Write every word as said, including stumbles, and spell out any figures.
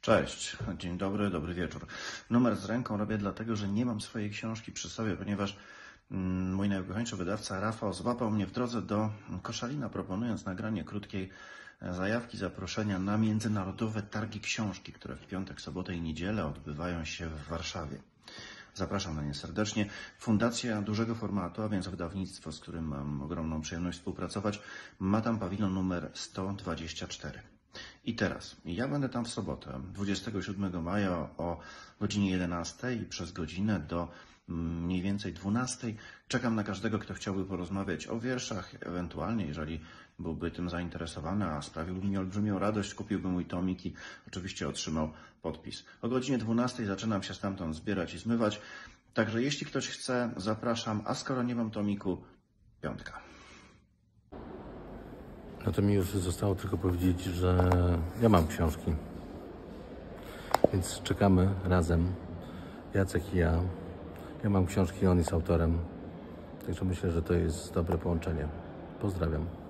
Cześć, dzień dobry, dobry wieczór. Numer z ręką robię dlatego, że nie mam swojej książki przy sobie, ponieważ mm, mój najukochańszy wydawca Rafał złapał mnie w drodze do Koszalina, proponując nagranie krótkiej zajawki zaproszenia na międzynarodowe targi książki, które w piątek, sobotę i niedzielę odbywają się w Warszawie. Zapraszam na nie serdecznie. Fundacja dużego formatu, a więc wydawnictwo, z którym mam ogromną przyjemność współpracować, ma tam pawilon numer sto dwadzieścia cztery. I teraz, ja będę tam w sobotę, dwudziestego siódmego maja o godzinie jedenastej i przez godzinę do mniej więcej dwunastej. Czekam na każdego, kto chciałby porozmawiać o wierszach, ewentualnie, jeżeli byłby tym zainteresowany, a sprawiłby mi olbrzymią radość, kupiłby mój tomik i oczywiście otrzymał podpis. O godzinie dwunastej zaczynam się stamtąd zbierać i zmywać, także jeśli ktoś chce, zapraszam, a skoro nie mam tomiku, piątka. No to mi już zostało tylko powiedzieć, że ja mam książki, więc czekamy razem, Jacek i ja. Ja mam książki, on jest autorem, także myślę, że to jest dobre połączenie. Pozdrawiam.